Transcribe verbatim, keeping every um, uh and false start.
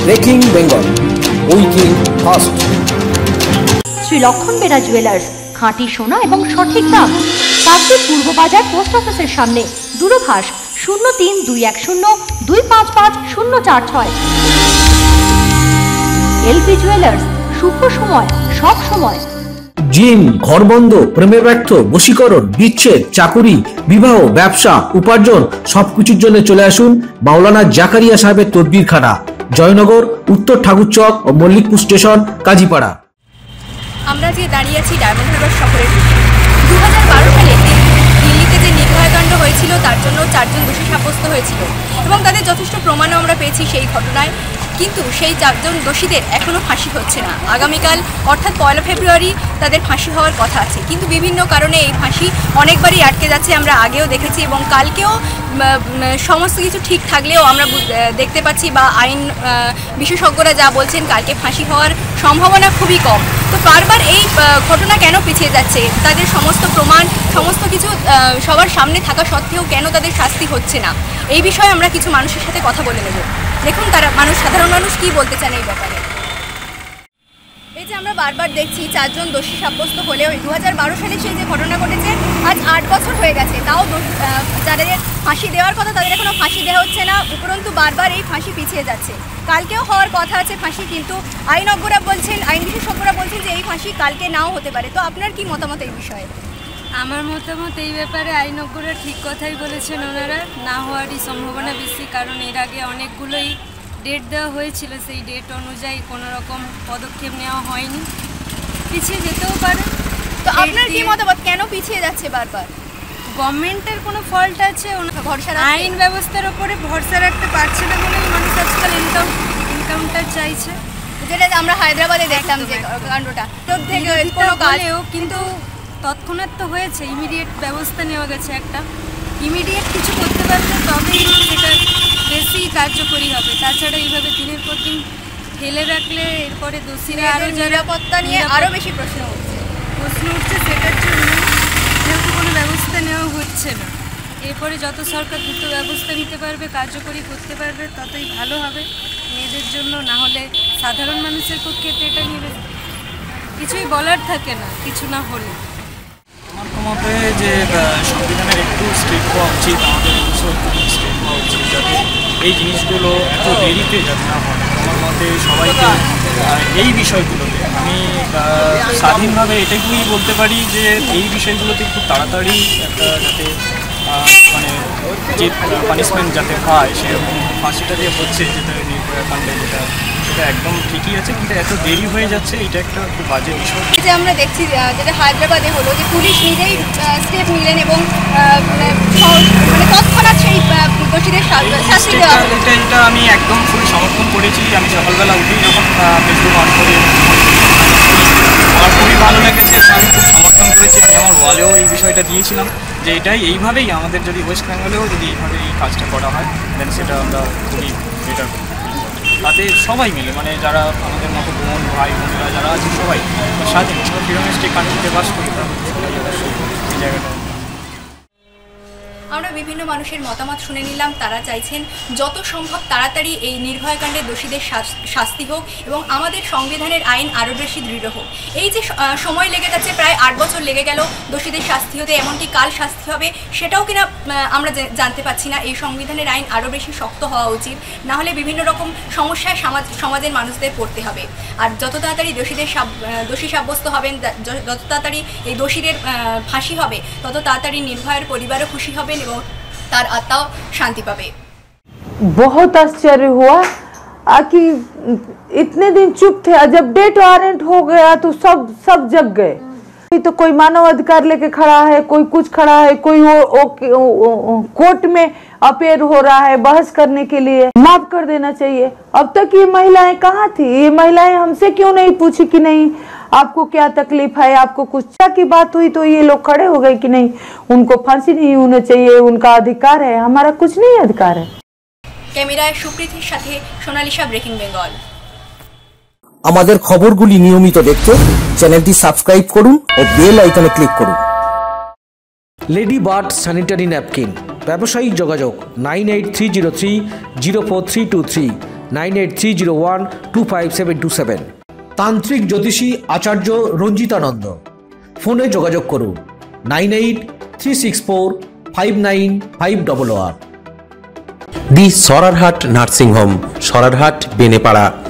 Breaking Bengal, উইকিং ফাস্ট। Shri Lakshman Bera jewellers, খাঁটি সোনা এবং সঠিক দাম। কাকদ্বীপ পূর্ব বাজার পোস্ট অফিসের সামনে। দূরভাষ শূন্য তিন দুই এক শূন্য দুই পাঁচ পাঁচ শূন্য চার ছয়। এলপি জুয়েলার্স, শুভ সময় সব সময়। জিম, ঘরবন্ধ, প্রেমে ব্যর্থ, বশীকরণ, বিচ্ছেদ, চাকুরি, বিবাহ, ব্যবসা, উপার্জন সবকিছুর জন্য চলে আসুন মাওলানা জাকারিয়া সাহেবের তদবিরখানা, জয়নগর, উত্তর ঠাকুরচক ও মল্লিকপুর স্টেশন, কাজীপাড়া। আমরা যে দাঁড়িয়ে আছি ডায়মন্ড হারবার শহরের দু হাজার বারো সালে দিল্লিতে যে নির্ভয়াকাণ্ড হয়েছিল তার জন্য চারজন দোষী সাব্যস্ত হয়েছিল এবং তাদের যথেষ্ট প্রমাণও আমরা পেয়েছি সেই ঘটনায়। কিন্তু সেই চারজন দোষীদের এখনও ফাঁসি হচ্ছে না। আগামীকাল অর্থাৎ পয়লা ফেব্রুয়ারি তাদের ফাঁসি হওয়ার কথা আছে, কিন্তু বিভিন্ন কারণে এই ফাঁসি অনেকবারই আটকে যাচ্ছে। আমরা আগেও দেখেছি এবং কালকেও সমস্ত কিছু ঠিক থাকলেও আমরা দেখতে পাচ্ছি বা আইন বিশেষজ্ঞরা যা বলছেন কালকে ফাঁসি হওয়ার সম্ভাবনা খুবই কম। তো বারবার এই ঘটনা কেন পিছিয়ে যাচ্ছে? তাদের সমস্ত প্রমাণ সমস্ত কিছু সবার সামনে থাকা সত্ত্বেও কেন তাদের শাস্তি হচ্ছে না? এই বিষয়ে আমরা কিছু মানুষের সাথে কথা বলে নেব। দেখুন তারা মানুষ সাধারণ মানুষ কি বলতে চান এই ব্যাপারে। এই যে আমরা বারবার দেখছি চারজন দোষী সাব্যস্ত হলেও দু হাজার বারো সালে সেই যে ঘটনা ঘটেছে আজ আট বছর হয়ে গেছে, তাও যাদের ফাঁসি দেওয়ার কথা তাদের এখনও ফাঁসি দেওয়া হচ্ছে না। উপরন্তু বারবার এই ফাঁসি পিছিয়ে যাচ্ছে। কালকেও হওয়ার কথা আছে ফাঁসি, কিন্তু আইনজ্ঞরা বলছেন, আইন বিশেষজ্ঞরা বলছেন যে এই ফাঁসি কালকে নাও হতে পারে। তো আপনার কি মতামত এই বিষয়ে? আমার মতামত এই ব্যাপারে আইনজ্ঞরা ঠিক কথাই বলেছেন, ওনারা না হওয়ারই সম্ভাবনা বেশি, কারণ এর আগে অনেকগুলোই ডেট দেওয়া হয়েছিল, সেই ডেট অনুযায়ী কোনো রকম পদক্ষেপ নেওয়া হয়নি, পিছিয়ে যেতেও পারে। তো আপনার কি মতামত, কেন পিছিয়ে যাচ্ছে বারবার? গভর্নমেন্টের কোনো ফল্ট আছে? ভরসা আইন ব্যবস্থার ওপরে ভরসা রাখতে পারছে না বলেই মানুষ আজকাল ইনকাম এনকাউন্টার চাইছে, যেটা আমরা হায়দ্রাবাদে দেখলাম যে কাণ্ডটা কোনো কালেও কিন্তু তৎক্ষণাৎ তো হয়েছে, ইমিডিয়েট ব্যবস্থা নেওয়া গেছে একটা। ইমিডিয়েট কিছু করতে পারলে তবেই সেটা বেশি কার্যকরী হবে। তাছাড়া এইভাবে দিনের পর দিন ফেলে রাখলে এরপরে দোষীরা আরও নিরাপত্তা নিয়ে আরও বেশি প্রশ্ন উঠছে প্রশ্ন উঠছে সেটার জন্য যেহেতু কোনো ব্যবস্থা নেওয়া হচ্ছে না। এরপরে যত সরকার দ্রুত ব্যবস্থা নিতে পারবে, কার্যকরী করতে পারবে, ততই ভালো হবে মেয়েদের জন্য। না হলে সাধারণ মানুষের পক্ষে তো এটা নিয়ে কিছুই বলার থাকে না কিছু না হলে। আমার তো মতে যে সংবিধানের একটু স্ট্রিক্ট হওয়া উচিত, আমাদের স্ট্রিক্ট হওয়া উচিত যাতে এই জিনিসগুলো এত দেরিতে যাতে না হয়। আমার মতে সবাইকে এই বিষয়গুলোতে আমি স্বাধীনভাবে এটাই বলতে পারি যে এই বিষয়গুলোতে খুব তাড়াতাড়ি একটা যাতে মানে যে পানিশমেন্ট যাতে পায়, সেরকম ফাঁসিটা যে হচ্ছে যেটা নির্ভয়াকাণ্ডে, যেটা সেটা একদম ঠিকই আছে, কিন্তু এত দেরি হয়ে যাচ্ছে এটা একটা খুব বাজে বিষয়। এই যে আমরা দেখছি যেটা হায়দ্রাবাদে হলো, যে পুলিশ নিজেই স্টেপ নিলেন এবং মানে তৎক্ষণাৎ সেই দোষীদের শাস্তি দেওয়া হলো। এটা এটা আমি একদম ফুল সমর্থন করেছি। আমি সকালবেলা উঠেই যখন ফেসবুক অন করি আমার খুবই ভালো লেগেছে, আমি খুব সমর্থন করেছি। আমি আমার ওয়ালেও এই বিষয়টা দিয়েছিলাম যে এটাই এইভাবেই আমাদের যদি ওয়েস্ট বেঙ্গলেও যদি এইভাবে এই কাজটা করা হয় দেন সেটা আমরা খুবই বেটার করি। তাতে সবাই মিলে মানে যারা আমাদের মতো বোন ভাই বোনেরা যারা আছে সবাই স্বাধীন ফ্রিডমিস্টিক কান্ট্রিতে বাস করি, সবাই অবশ্যই এই জায়গাটা। আমরা বিভিন্ন মানুষের মতামত শুনে নিলাম। তারা চাইছেন যত সম্ভব তাড়াতাড়ি এই নির্ভয়াকাণ্ডের দোষীদের শাস্তি হোক এবং আমাদের সংবিধানের আইন আরও বেশি দৃঢ় হোক। এই যে সময় লেগে যাচ্ছে, প্রায় আট বছর লেগে গেল দোষীদের শাস্তি হতে, এমনকি কাল শাস্তি হবে সেটাও কিনা আমরা জানতে পাচ্ছি না। এই সংবিধানের আইন আরও বেশি শক্ত হওয়া উচিত, না হলে বিভিন্ন রকম সমস্যায় সমাজ সমাজের মানুষদের পড়তে হবে। আর যত তাড়াতাড়ি দোষীদের দোষী সাব্যস্ত হবেন, যত তাড়াতাড়ি এই দোষীদের ফাঁসি হবে, তত তাড়াতাড়ি নির্ভয়ের পরিবারও খুশি হবেন এবং তার আত্মাও শান্তি পাবে। बहुत आश्चर्य हुआ कि इतने दिन चुप थे, जब डेट वारंट हो गया तो सब सब जग गए। तो कोई मानव अधिकार लेके खड़ा है, कोई कुछ खड़ा है, कोई वो, वो, वो, वो, कोर्ट में अपेयर हो रहा है बहस करने के लिए। माफ कर देना चाहिए। अब तक ये महिलाएं कहाँ थी? ये महिलाएं हमसे क्यों नहीं पूछी कि नहीं आपको क्या तकलीफ है, आपको कुछ की बात हुई तो ये लोग खड़े हो गए कि नहीं उनको फांसी नहीं होना चाहिए, उनका अधिकार है, हमारा कुछ नहीं अधिकार है। ক্যামেরায় সুপ্রীতির সাথে সোনালিশা, ব্রেকিং বেঙ্গল। আমাদের খবরগুলি নিয়মিত দেখতে চ্যানেলটি সাবস্ক্রাইব করুন ও বেল আইকনে ক্লিক করুন। লেডি বার্ড স্যানিটারি ন্যাপকিন, ব্যবসায়িক যোগাযোগ nine eight three zero three zero four three two three. Nine eight three zero one two five seven two seven. তান্ত্রিক জ্যোতিষী আচার্য রঞ্জিতানন্দ, ফোনে যোগাযোগ করুন nine eight three six four five nine five double one. The Sorarhat nursing home, Sorarhat Benepara.